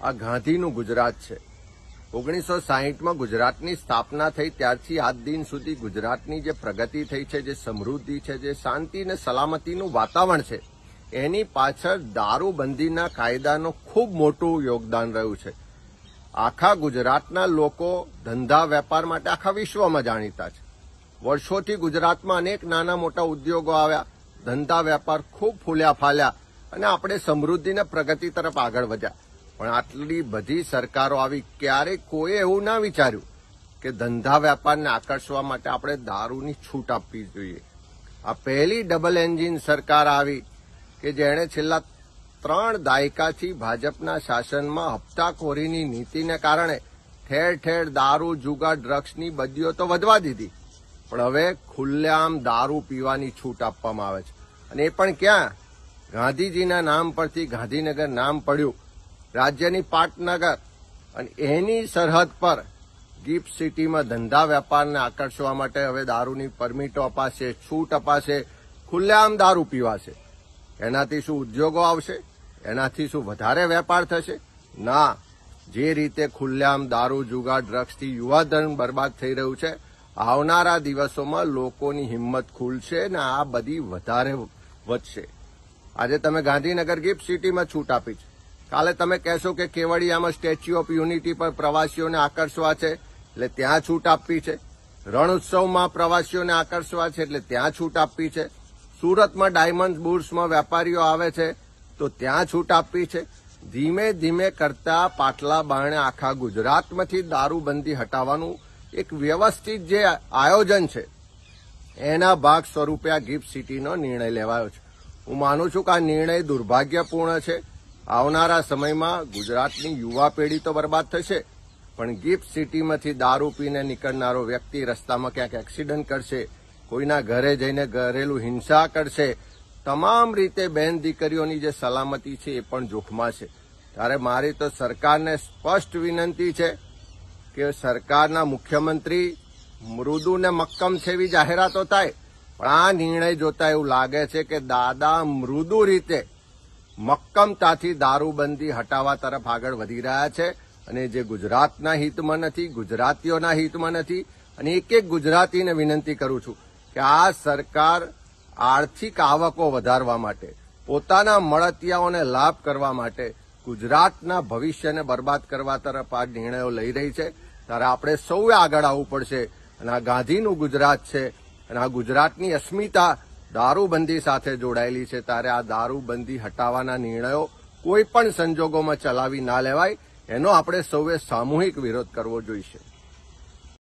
આ ગાંધીનું ગુજરાત છે। 1960માં ગુજરાતની સ્થાપના થઈ ત્યારથી આજ દિન સુધી ગુજરાતની જે પ્રગતિ થઈ છે, જે સમૃદ્ધિ છે, જે શાંતિ અને સલામતીનું વાતાવરણ છે, એની પાછળ દારૂબંધીના કાયદાનું ખૂબ મોટું યોગદાન રહ્યું છે। આખા ગુજરાતના લોકો ધંધા વેપાર માટે આખા વિશ્વમાં જાણીતા છે। વર્ષોથી ગુજરાતમાં અનેક નાના મોટા ઉદ્યોગો આવ્યા, ધંધા વેપાર ખૂબ ફૂલ્યા ફાલ્યા અને આપણે સમૃદ્ધિ અને પ્રગતિ તરફ આગળ વધ્યા। પણ આટલી બધી સરકારો આવી, ક્યારેય કોઈ એવું ના વિચાર્યું કે ધંધા વેપારને આકર્ષવા માટે આપણે દારૂની છૂટ આપવી જોઈએ। આ પહેલી ડબલ એન્જિન સરકાર આવી કે જેણે છેલ્લા 3 દાયકાથી ભાજપના શાસનમાં હપ્તાખોરીની નીતિને કારણે ઠેર ઠેર દારૂ, જુગાર, ડ્રગ્સની બદીઓ તો વધવા દીધી, પણ હવે ખુલ્લેઆમ દારૂ પીવાની છૂટ આપવામાં આવે છે। અને એ પણ ક્યાં? ગાંધીજીના નામ પરથી ગાંધીનગર નામ પડ્યું, રાજ્યની પાટનગર, અને એની સરહદ પર ગિફ્ટ સિટીમાં ધંધા વેપારને આકર્ષવા માટે હવે દારૂની પરમિટો અપાશે, છૂટ અપાશે, ખુલ્લેઆમ દારૂ પીવાશે। એનાથી શું ઉદ્યોગો આવશે? એનાથી શું વધારે વેપાર થશે? ના। જે રીતે ખુલ્લેઆમ દારૂ, જુગાર, ડ્રગ્સથી યુવાધન બરબાદ થઈ રહ્યું છે, આવનારા દિવસોમાં લોકોની હિંમત ખુલશે ને આ બધી વધારે વધશે। આજે તમે ગાંધીનગર ગિફ્ટ સિટીમાં છૂટ આપી છે, કાલે તમે કહેશો કે કેવડિયામાં સ્ટેચ્યુ ઓફ યુનિટી પર પ્રવાસીઓને આકર્ષવા છે એટલે ત્યાં છૂટ આપવી છે, રણ ઉત્સવમાં પ્રવાસીઓને આકર્ષવા છે એટલે ત્યાં છૂટ આપવી છે, સુરતમાં ડાયમંડ બુર્સમાં વેપારીઓ આવે છે તો ત્યાં છૂટ આપવી છે। ધીમે ધીમે કરતા પાટલા બારણે આખા ગુજરાતમાંથી દારૂબંધી હટાવવાનું એક વ્યવસ્થિત જે આયોજન છે એના ભાગ સ્વરૂપે આ ગિફ્ટ સિટીનો નિર્ણય લેવાયો છે। હું માનું છું કે આ નિર્ણય દુર્ભાગ્યપૂર્ણ છે। આવનારા સમયમાં ગુજરાતની યુવા પેઢી તો બરબાદ થશે, પણ ગિફ્ટ સિટીમાંથી દારૂ પીને નીકળનારો વ્યક્તિ રસ્તામાં ક્યાંક એક્સિડન્ટ કરશે, કોઈના ઘરે જઈને ઘરેલું હિંસા કરશે, તમામ રીતે બહેન દીકરીઓની જે સલામતી છે એ પણ જોખમાશે। ત્યારે મારી તો સરકારને સ્પષ્ટ વિનંતી છે કે સરકારના મુખ્યમંત્રી મૃદુ ને મક્કમ છે એવી જાહેરાતો થાય, પણ આ નિર્ણય જોતા એવું લાગે છે કે દાદા મૃદુ રીતે મક્કમતાથી દારૂબંધી હટાવવા તરફ આગળ વધી રહ્યા છે, અને જે ગુજરાતના હિતમાં નથી, ગુજરાતીઓના હિતમાં નથી। અને એક એક ગુજરાતીને વિનંતી કરું છું કે આ સરકાર આર્થિક આવકો વધારવા માટે, પોતાના મળતિયાઓને લાભ કરવા માટે, ગુજરાતના ભવિષ્યને બરબાદ કરવા તરફ આ નિર્ણયો લઈ રહી છે। ત્યારે આપણે સૌએ આગળ આવવું પડશે, અને આ ગાંધીનું ગુજરાત છે અને આ ગુજરાતની અસ્મિતા દારૂબંધી સાથે જોડાયેલી છે। ત્યારે આ દારૂબંધી હટાવવાના નિર્ણયો કોઈ પણ સંજોગોમાં ચલાવી ના લેવાય, એનો આપણે સૌએ સામૂહિક વિરોધ કરવો જોઈશે।